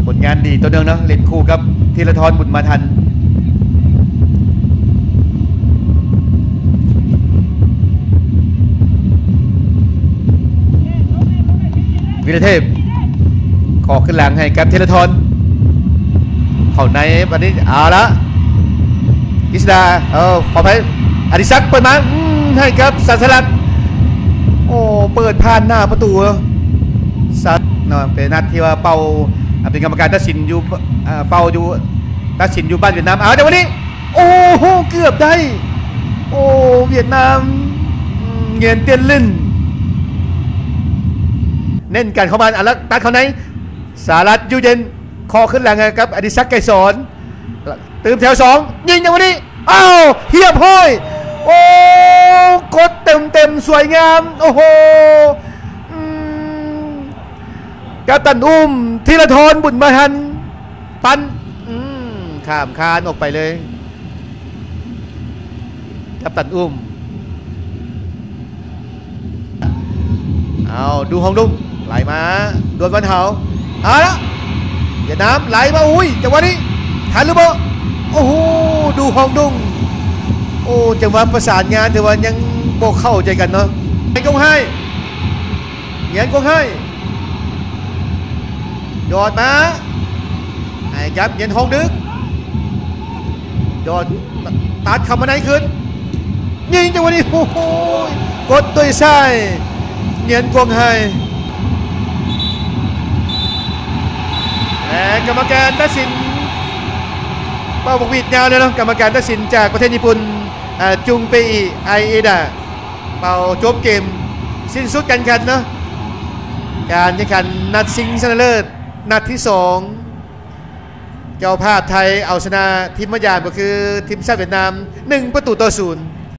ผลงานดีตัวเดิมนะเล่นคู่กับธีรทรบุญมาทันวิรเทพขอขึ้นหลังให้กับธีรทรเข้าในวันนี้เอาละกิษดาขอไปอดิศักดิ์เปิดมาให้กับสันสลักโอ้เปิดผ่านหน้าประตูสัตว์เป็นนัดที่ว่าเป่าเป็นกรรมการตัดสินอยู่เป่าอยู่ตัดสินอยู่บ้านเวียดนามแต่วันนี้โอ้โหเกือบได้โอ้เวียดนามเงียนเตียนลื่นเน้นกันเข้ามาแล้วตัดเขาไหนสารัตยูเย็นคอขึ้นหลังครับอดิศักดิ์ไกรสอนตื่นแถว2ยิงอย่างวันนี้อ้าวเฮียบห้อยโอ้กดเต็มสวยงามโอ้โหกัปตันอุ้มธีรทรบุญมาทันปันข้ามคานออกไปเลยกัปตันอุ้มเอาดูฮองดุงไหลมาดวลวันเถาเอาละเวียดนามไหลมาอุ้ยจังหวะนี้ทันหรือเปล่าโอ้โหดูฮองดุงโอ้จังหวะประสานงานแต่ว่ายังโบกเข้าใจกันเนาะเงี้ยกงให้เงี้ยกงให้โดดมาไอ้ครับเงี้ยฮองดึกโดดตัดคำมาไหนขึ้นยิงจังหวะนี้โอ้โหกดตัวซ้ายเงี้ยกงให้และกรรมการตัดสินเป้าบุกวิดยาวเลยนะกรรมการตัดสินจากประเทศญี่ปุ่นจุงเปอิไอเอดาเป่าจบเกมสิ้นสุดการแข่งขันเนาะการแข่งขันนัดชิงชนะเลิศนัดที่2เจ้าภาพไทยเอาชนะทีมมะยามก็คือทีมชาติเวียดนาม1-0